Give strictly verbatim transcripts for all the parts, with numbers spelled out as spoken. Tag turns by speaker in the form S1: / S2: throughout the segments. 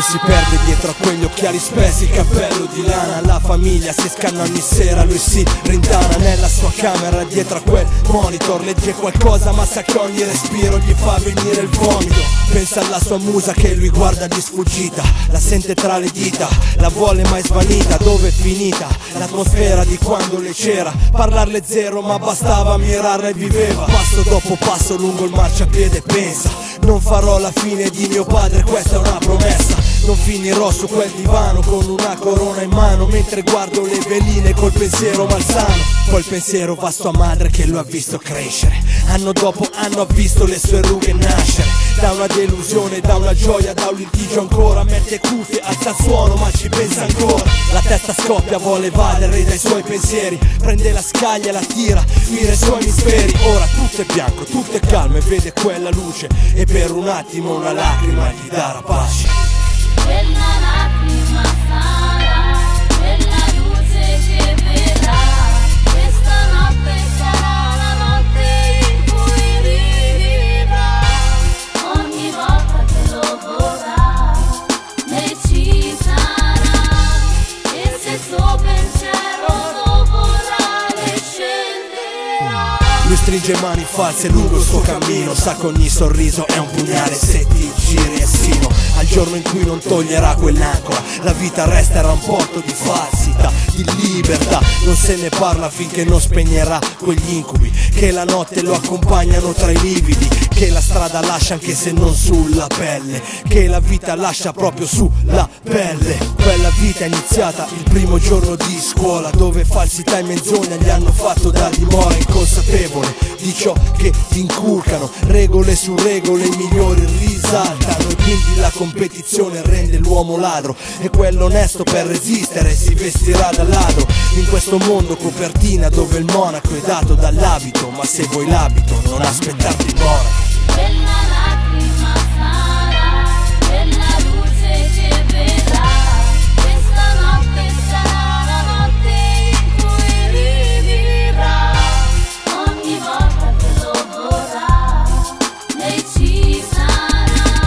S1: si perde dietro a quegli occhiali spessi, il cappello di lana. La famiglia si scanna ogni sera, lui si rintana nella sua camera dietro a quel monitor. Legge qualcosa ma sa che ogni respiro gli fa venire il vomito. Pensa alla sua musa che lui guarda di sfuggita, la sente tra le dita, la vuole mai svanita. Dove è finita l'atmosfera di quando le c'era? Parlarle zero ma bastava ammirarla e viveva. Passo dopo passo lungo il marciapiede pensa: non farò la fine di mio padre, questa è una promessa. Non finirò su quel divano con una corona in mano, mentre guardo le veline col pensiero malsano. Col pensiero va sua madre che lo ha visto crescere, anno dopo anno ha visto le sue rughe nascere. Da una delusione, da una gioia, da un litigio ancora. Mette cuffie, alza il suono ma ci pensa ancora. La testa scoppia, vuole evadere dai suoi pensieri. Prende la scaglia, la tira, mira i suoi misteri. Ora tutto è bianco, tutto è calmo e vede quella luce, e per un attimo una lacrima gli darà pace.
S2: Quella lacrima sarà, quella luce che vedrà. Questa notte sarà la notte in cui rivivrà. Ogni volta che lo vorrà, ne ci sarà. E se il suo pensiero lo vorrà, le scenderà.
S1: Lui stringe mani false lungo il suo cammino, sa che ogni sorriso è un pugnale se ti giri e sino. Al giorno in cui non toglierà quell'ancora, la vita resterà un porto di falsità, di libertà. Non se ne parla finché non spegnerà quegli incubi che la notte lo accompagnano tra i lividi, che la strada lascia anche se non sulla pelle, che la vita lascia proprio sulla pelle. Quella vita è iniziata il primo giorno di scuola, dove falsità e menzogna gli hanno fatto da dimora. Inconsapevole di ciò che ti inculcano, regole su regole i migliori risaltano. E quindi la competizione rende l'uomo ladro, e quello onesto per resistere si vestirà da ladro. In questo mondo copertina dove il monaco è dato dall'abito, ma se vuoi l'abito non aspettarti il monaco.
S2: Quella lacrima sarà, quella luce che vedrà. Questa notte sarà la notte in cui rivivrà. Ogni volta che lo vorrà, ne ci sarà.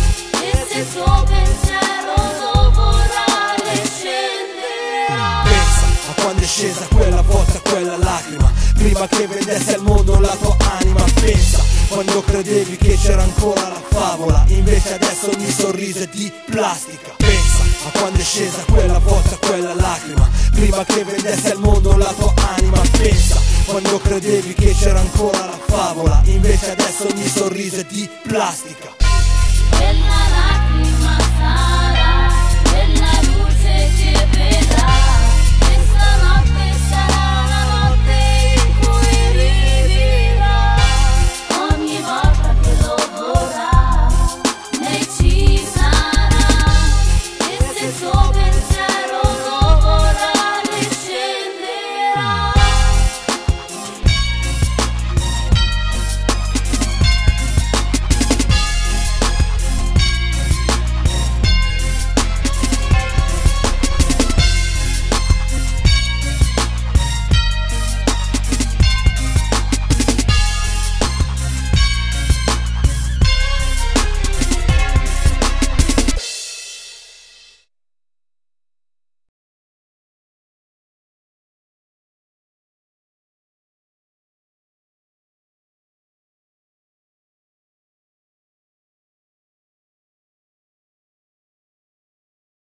S2: E se il suo pensiero lo vorrà, le scenderà.
S1: Pensa a quando è scesa quella volta, quella lacrima, prima che vedesse al mondo la tua anima. Pensa quando credevi che c'era ancora la favola, invece adesso ogni sorriso è di plastica. Pensa a quando è scesa quella volta, quella lacrima, prima che vedesse al mondo la tua anima. Pensa quando credevi che c'era ancora la favola, invece adesso ogni sorriso è di plastica.
S2: Quella lacrima